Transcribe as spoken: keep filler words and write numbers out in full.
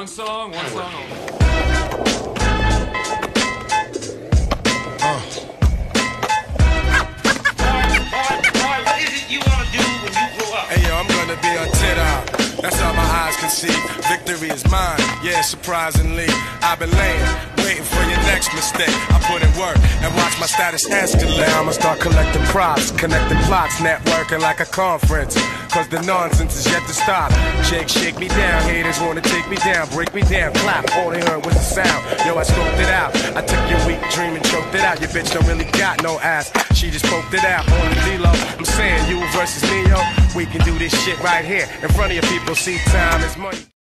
One song, one song only. Uh. What is it you want to do when you grow up? Hey yo, I'm gonna be on Twitter. That's all my eyes can see. Victory is mine, yeah, surprisingly. I've been laying, waiting for your next mistake. I put in work and watch my status escalate. Now I'ma start collecting props, connecting plots, networking like a conference. Cause the nonsense is yet to stop. Shake, shake me down, haters wanna take me down, break me down, clap, all they heard was the sound. Yo, I scoped it out, I took your weak dream and choked it out. Your bitch don't really got no ass, she just poked it out on the D-Lo. I'm saying you versus me, yo, we can do this shit right here. In front of your people, see time is money.